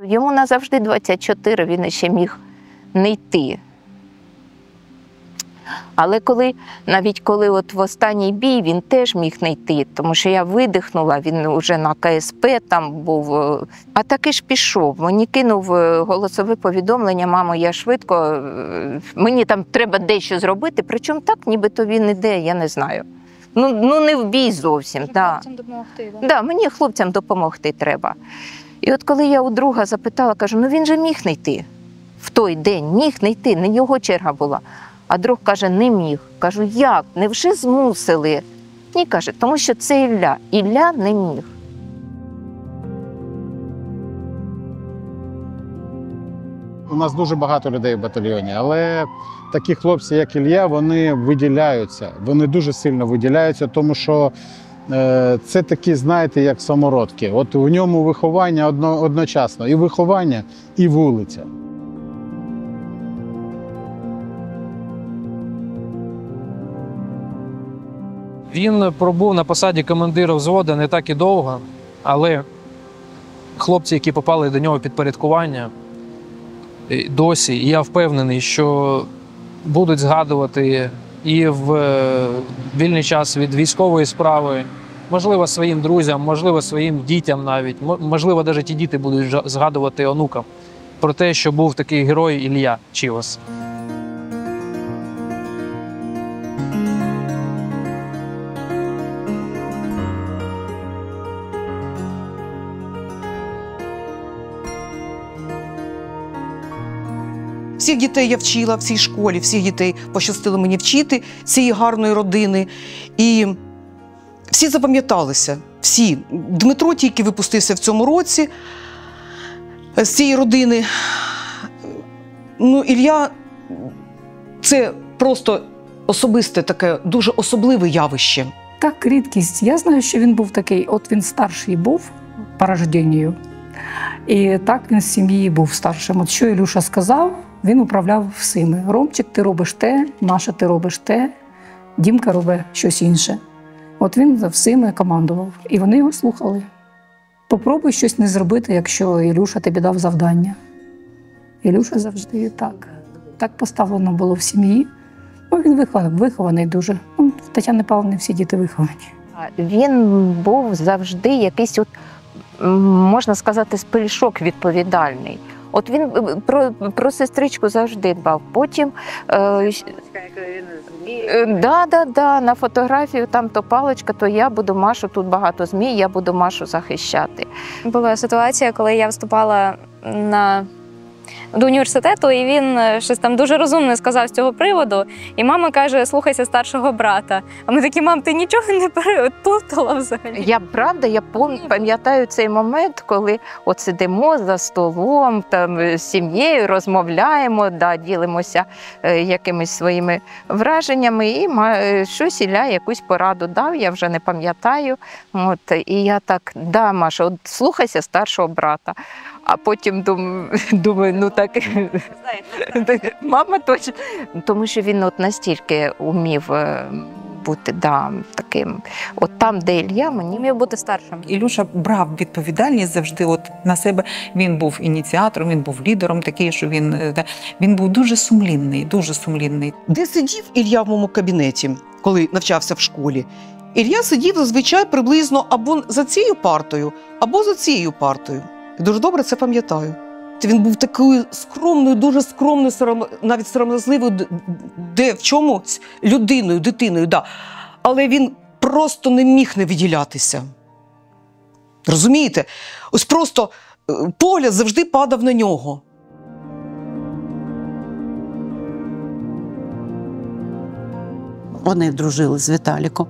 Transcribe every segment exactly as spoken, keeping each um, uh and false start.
Йому назавжди двадцять чотири, він ще міг не йти. Але коли, навіть коли от в останній бій, він теж міг не йти, тому що я видихнула, він вже на ка ес пе там був. А таки ж пішов. Мені кинув голосове повідомлення: мамо, я швидко, мені там треба дещо зробити, причому так, нібито він іде, я не знаю. Ну, ну не в бій зовсім. Да. Хлопцям допомогти, так? Да, мені хлопцям допомогти треба. І от коли я у друга запитала, кажу, ну він же міг не йти. В той день міг не йти, не його черга була. А друг каже, не міг. Кажу, як? Невже змусили? Ні, каже, тому що це Ілля. Ілля не міг. У нас дуже багато людей в батальйоні, але такі хлопці, як Ілля, вони виділяються. Вони дуже сильно виділяються, тому що е, це такі, знаєте, як самородки. От у ньому виховання одно, одночасно. І виховання, і вулиця. Він пробув на посаді командира взводу не так і довго, але хлопці, які попали до нього в підпорядкування, досі, і я впевнений, що будуть згадувати і в вільний час від військової справи, можливо, своїм друзям, можливо, своїм дітям навіть, можливо, навіть ті діти будуть згадувати онукам про те, що був такий герой Ілля Чівас. Всіх дітей я вчила в цій школі, всіх дітей пощастило мені вчити цієї гарної родини. І всі запам'яталися, всі. Дмитро тільки випустився в цьому році з цієї родини. Ну, Ілля – це просто особисте таке, дуже особливе явище. Так, рідкість. Я знаю, що він був такий, от він старший був по рожденню. І так він з сім'ї був старшим. От що Ілюша сказав, він управляв всіми. Ромчик, ти робиш те, Маша, ти робиш те, Дімка робить щось інше. От він за всіми командував. І вони його слухали. Попробуй щось не зробити, якщо Ілюша тобі дав завдання. Ілюша завжди так. Так поставлено було в сім'ї. Ну, він вихований, вихований дуже. Ну, в Тетяни Павлівни всі діти виховані. Він був завжди якийсь, от, можна сказати, спельшок відповідальний. От він про, про сестричку завжди дбав. Потім е, е, да, да, да, на фотографію там то паличка, то я буду Машу, тут багато змій, я буду Машу захищати. Була ситуація, коли я вступала на... до університету, і він щось там дуже розумне сказав з цього приводу. І мама каже, слухайся старшого брата. А ми такі, мам, ти нічого не переплутала взагалі? Я, правда, я пам'ятаю цей момент, коли от сидимо за столом, там, з сім'єю, розмовляємо, да, ділимося е, якимись своїми враженнями, і ма, щось Ілля якусь пораду дав, я вже не пам'ятаю. От, і я так, да, Маша, от, слухайся старшого брата. А потім думаю, думаю, ну так, мама точно. Тому що він от настільки умів бути, да, таким, от там, де Ілля, мені Умів бути старшим. Ілюша брав відповідальність завжди от на себе. Він був ініціатором, він був лідером такий, що він, він був дуже сумлінний, дуже сумлінний. Де сидів Ілля в моєму кабінеті, коли навчався в школі? Ілля сидів зазвичай приблизно або за цією партою, або за цією партою. Я дуже добре це пам'ятаю. Він був такою скромною, дуже скромною, навіть сором'язливою, де в чомусь людиною, дитиною, да. Але він просто не міг не виділятися. Розумієте? Ось просто погляд завжди падав на нього. Вони дружили з Віталіком.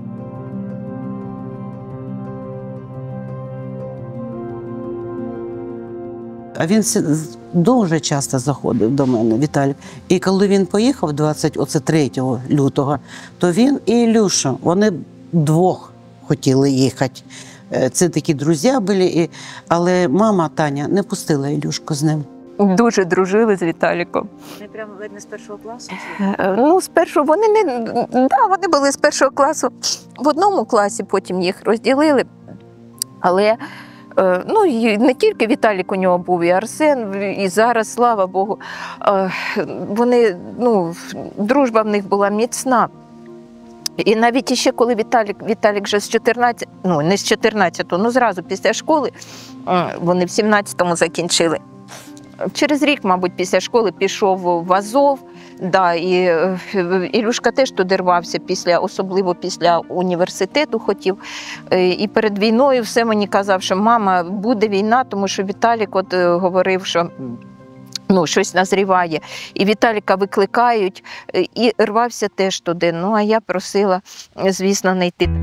А він дуже часто заходив до мене, Віталік. І коли він поїхав двадцять третього лютого, то він і Ілюша, вони двох хотіли їхати. Це такі друзі були, і... але мама Таня не пустила Ілюшку з ним. Дуже дружили з Віталіком. Вони прямо видно з першого класу? Ну, з першого, вони не, да, вони були з першого класу в одному класі, потім їх розділили. Але Е, Ну, і не тільки Віталік у нього був, і Арсен, і зараз, слава Богу, е, вони, ну, дружба в них була міцна. І навіть іще, коли Віталік, Віталік вже з чотирнадцятого, ну, не з чотирнадцятого, ну, зразу після школи, е, вони в сімнадцятому закінчили. Через рік, мабуть, після школи пішов в Азов, да, і е, Ілюшка теж туди рвався, після, особливо після університету хотів. Е, І перед війною все мені казав, що мама, буде війна, тому що Віталік от е, говорив, що ну, щось назріває. І Віталіка викликають, е, і рвався теж туди. Ну, а я просила, звісно, не йти.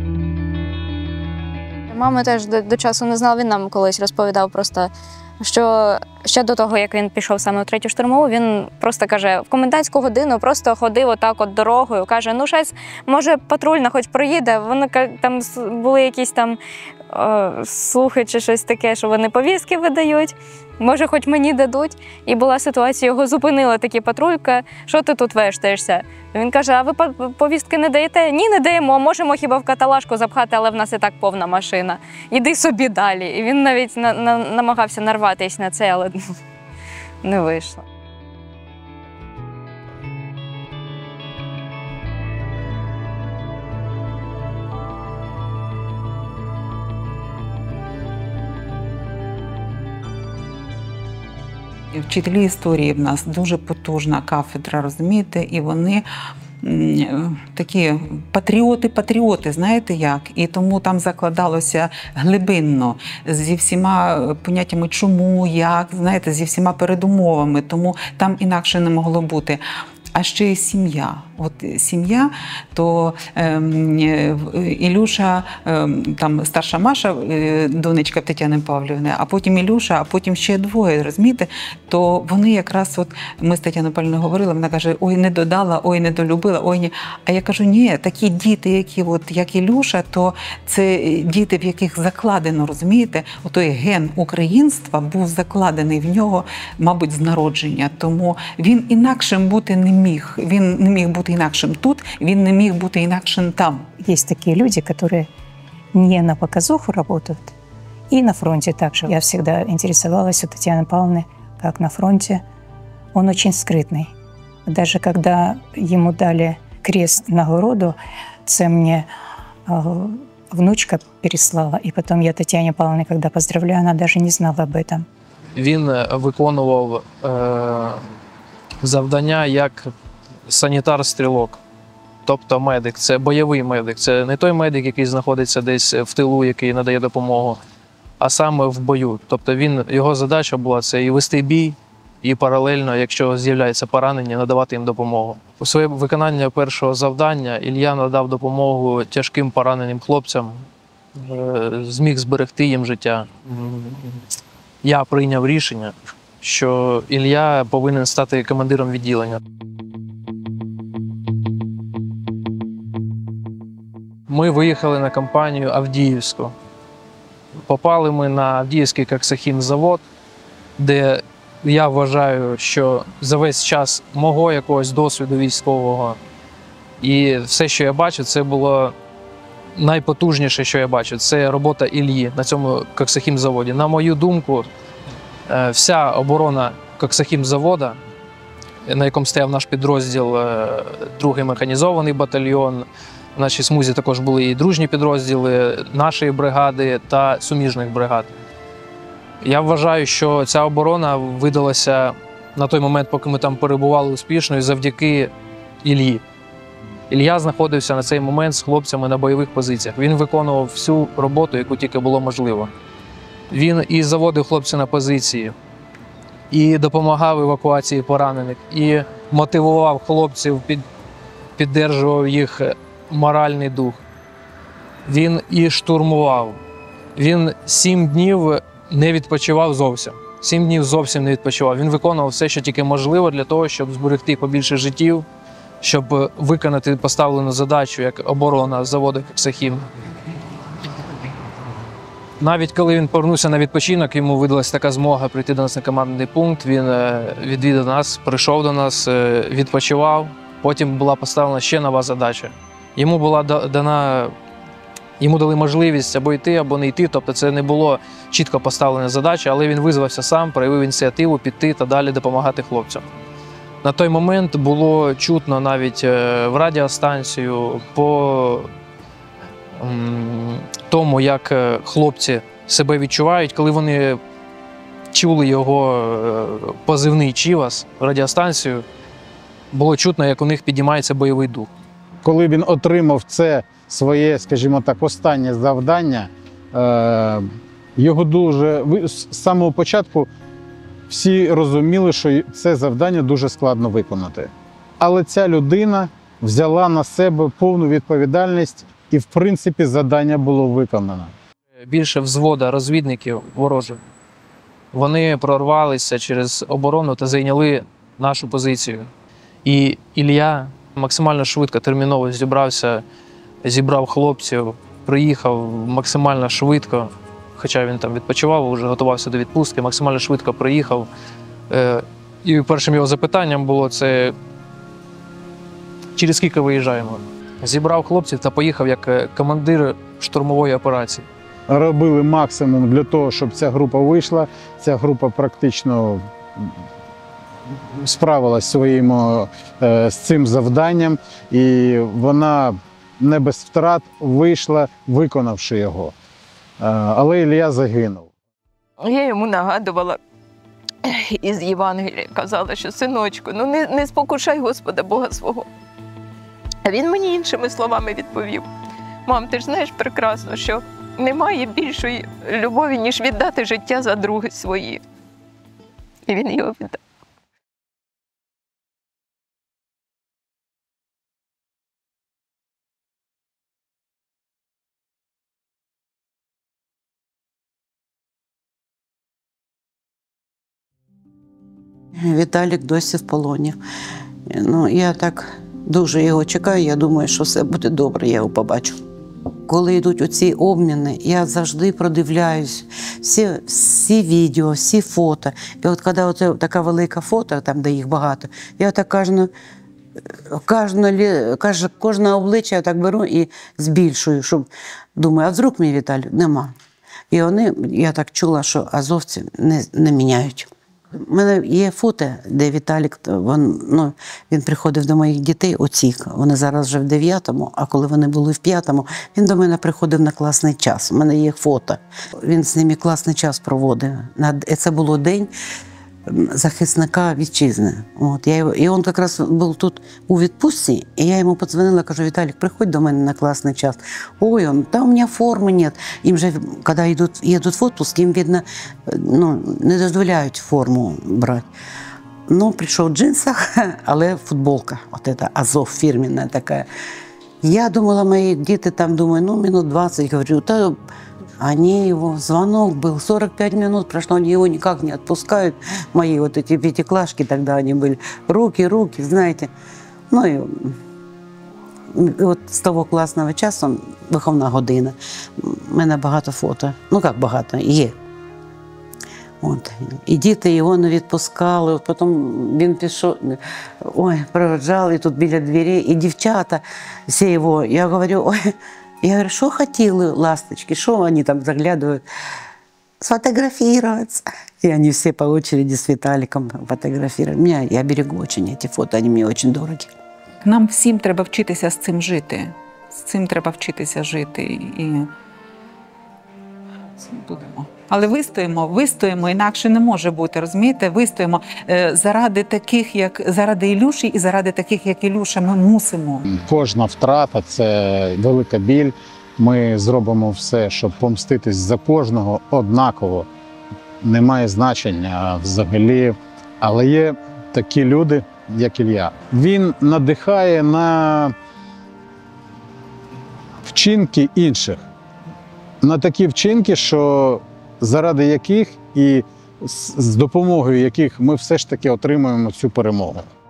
Мами теж до, до часу не знала, він нам колись розповідав просто, що ще до того, як він пішов саме в третю штурмову, він просто каже, в комендантську годину просто ходив отак от дорогою, каже, ну щось, може патрульна хоч проїде, вони там були якісь там о, слухи чи щось таке, що вони повістки видають, може хоч мені дадуть. І була ситуація, його зупинила такі патрулька, що ти тут вештаєшся? Він каже, а ви повістки не даєте? Ні, не даємо, можемо хіба в каталажку запхати, але в нас і так повна машина. Іди собі далі. І він навіть на, на, намагався нарватися на це, але не вийшло. Вчителі історії в нас дуже потужна кафедра, розумієте, і вони такі патріоти-патріоти, знаєте як? І тому там закладалося глибинно зі всіма поняттями чому, як, знаєте, зі всіма передумовами, тому там інакше не могло бути. А ще й сім'я. От сім'я, то е, Ілюша, е, там старша Маша, е, донечка Тетяни Павлівни, а потім Ілюша, а потім ще двоє, розумієте? То вони якраз, от ми з Тетяною Павлівною говорили, вона каже, ой, не додала, ой, не долюбила, ой, ні. А я кажу, ні, такі діти, які от, як Ілюша, то це діти, в яких закладено, розумієте? Отой ген українства був закладений в нього, мабуть, з народження. Тому він інакшим бути не міг. Він не міг бути інакшим тут, він не міг бути інакшим там. Есть такие люди, которые не на показуху работают, и на фронте также. Я всегда интересовалась у Татьяны Павловны, как на фронте. Он очень скрытный. Даже когда ему дали крест нагороду, це мне э, внучка переслала, и потом я Татьяне Павловне, когда поздравляю, она даже не знала об этом. Він виконував е, завдання як санітар-стрілок, тобто медик. Це бойовий медик. Це не той медик, який знаходиться десь в тилу, який надає допомогу, а саме в бою. Тобто він, його задача була це і вести бій, і паралельно, якщо з'являється поранення, надавати їм допомогу. У своє виконання першого завдання Ілля надав допомогу тяжким пораненим хлопцям, зміг зберегти їм життя. Я прийняв рішення, що Ілля повинен стати командиром відділення. Ми виїхали на кампанію Авдіївську. Попали ми на Авдіївський коксохімзавод, де я вважаю, що за весь час мого якогось досвіду військового і все, що я бачу, це було найпотужніше, що я бачу. Це робота Іллі на цьому коксохімзаводі. На мою думку, вся оборона коксохімзавода, на якому стояв наш підрозділ, другий механізований батальйон, в нашій смузі також були і дружні підрозділи нашої бригади та суміжних бригад. Я вважаю, що ця оборона видалася на той момент, поки ми там перебували успішною, завдяки Іллі. Ілля знаходився на цей момент з хлопцями на бойових позиціях. Він виконував всю роботу, яку тільки було можливо. Він і заводив хлопців на позиції, і допомагав евакуації поранених, і мотивував хлопців, під, піддержував їх моральний дух. Він і штурмував. Він сім днів не відпочивав зовсім. Сім днів зовсім не відпочивав. Він виконував все, що тільки можливо для того, щоб зберегти побільше життів, щоб виконати поставлену задачу, як оборона заводу «Коксохім». Навіть коли він повернувся на відпочинок, йому видалася така змога прийти до нас на командний пункт, він відвідав нас, прийшов до нас, відпочивав. Потім була поставлена ще нова задача. Йому була дана Йому дали можливість або йти, або не йти, тобто це не було чітко поставлена задача, але він визвався сам, проявив ініціативу піти та далі допомагати хлопцям. На той момент було чутно навіть в радіостанцію по тому, як хлопці себе відчувають, коли вони чули його позивний «Чівас» в радіостанцію, було чутно, як у них піднімається бойовий дух. Коли він отримав це своє, скажімо так, останнє завдання, його дуже, з самого початку всі розуміли, що це завдання дуже складно виконати. Але ця людина взяла на себе повну відповідальність і, в принципі, завдання було виконано. Більше взвода розвідників ворожих. Вони прорвалися через оборону та зайняли нашу позицію. І Ілля максимально швидко, терміново зібрався, зібрав хлопців, приїхав максимально швидко, хоча він там відпочивав, вже готувався до відпустки, максимально швидко приїхав. І першим його запитанням було це через скільки виїжджаємо. Зібрав хлопців та поїхав як командир штурмової операції. Робили максимум для того, щоб ця група вийшла. Ця група практично справилась своїм, з цим завданням, і вона не без втрат вийшла, виконавши його. Але Ілля загинув. Я йому нагадувала із Євангелія, казала, що синочку, ну не, не спокушай Господа Бога свого. А він мені іншими словами відповів: мам, ти ж знаєш прекрасно, що немає більшої любові, ніж віддати життя за другі свої. І він його віддав. Віталік досі в полоні. Ну, я так дуже його чекаю, я думаю, що все буде добре, я його побачу. Коли йдуть оці обміни, я завжди продивляюсь всі, всі відео, всі фото. І от коли оце така велика фото, там, де їх багато, я так кожне, кожне, кожне, кожне обличчя я так беру і збільшую, щоб, думаю, а вдруг мій Віталій? Нема. І вони, я так чула, що азовці не, не міняють. У мене є фото, де Віталік, він, ну, він приходив до моїх дітей, оці, вони зараз вже в дев'ятому, а коли вони були в п'ятому, він до мене приходив на класний час. У мене є фото. Він з ними класний час проводив. Це було день захисника вітчизни. От, я, і він якраз був тут у відпустці, і я йому подзвонила, кажу: Віталік, приходь до мене на класний час. Ой, он, там у мене форми нет. Їм же, коли йдуть, їдуть в отпуск, їм, видно, ну, не дозволяють форму брати. Ну, прийшов в джинсах, але футболка, от эта Азов фірменна така. Я думала, мої діти там, думаю, ну, минут двадцать, говорю, та... Они его, звонок был, сорок пять минут прошло, они его никак не отпускают. Мои вот эти пятиклашки тогда они были. Руки, руки, знаете. Ну и, и от з того класного часу, виховна година, в мене багато фото. Ну як багато, є. От. І діти його не відпускали, от потім він пішов, ой, проводжали, і тут біля двері, і дівчата, всі його, я говорю, ой, я говорю, что хотели ласточки, что они там заглядывают? Сфотографироваться. И они все по очереди с Виталиком фотографировали. Меня, я берегу очень эти фото, они мне очень дороги. Нам всім треба вчитися з цим жити. З цим треба вчитися жити. І будемо. Але вистоїмо, вистоїмо, інакше не може бути, розумієте? Вистоїмо заради таких, як заради Ілюші, і заради таких, як Ілюша, ми мусимо. Кожна втрата – це велика біль. Ми зробимо все, щоб помститись за кожного однаково. Немає значення взагалі. Але є такі люди, як Ілля. Він надихає на вчинки інших. На такі вчинки, що заради яких і з допомогою яких ми все ж таки отримуємо цю перемогу.